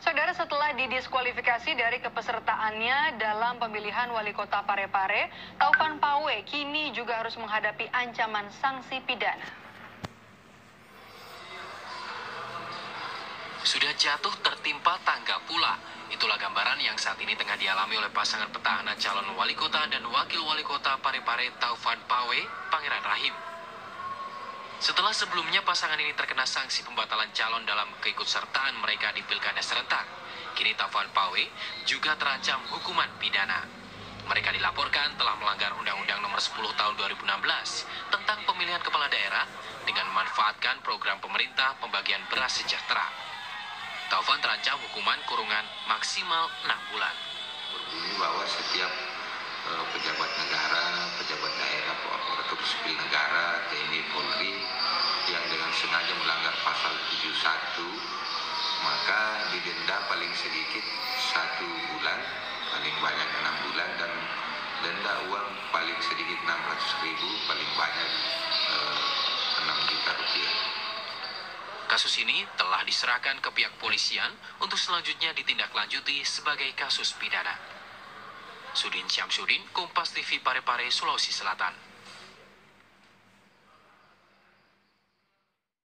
Saudara, setelah didiskualifikasi dari kepesertaannya dalam pemilihan wali kota Parepare, Taufan Pawe kini juga harus menghadapi ancaman sanksi pidana. Sudah jatuh tertimpa tangga pula. Itulah gambaran yang saat ini tengah dialami oleh pasangan petahana calon wali kota dan wakil wali kota Parepare Taufan Pawe, Pangeran Rahim. Setelah sebelumnya pasangan ini terkena sanksi pembatalan calon dalam keikutsertaan mereka di pilkada serentak, kini Taufan Pawe juga terancam hukuman pidana. Mereka dilaporkan telah melanggar Undang-Undang Nomor 10 Tahun 2016 tentang pemilihan kepala daerah dengan memanfaatkan program pemerintah pembagian beras sejahtera. Taufan terancam hukuman kurungan maksimal 6 bulan. Berbunyi bahwa setiap pejabat negara, pejabat daerah, aparatur sipil negara, TNI, Polri yang dengan sengaja melanggar pasal 71 maka didenda paling sedikit 1 bulan, paling banyak 6 bulan, dan denda uang paling sedikit 600.000, paling banyak 6 juta rupiah. Kasus ini telah diserahkan ke pihak polisian untuk selanjutnya ditindaklanjuti sebagai kasus pidana. Sudin Syamsuddin, Kompas TV Parepare, Sulawesi Selatan.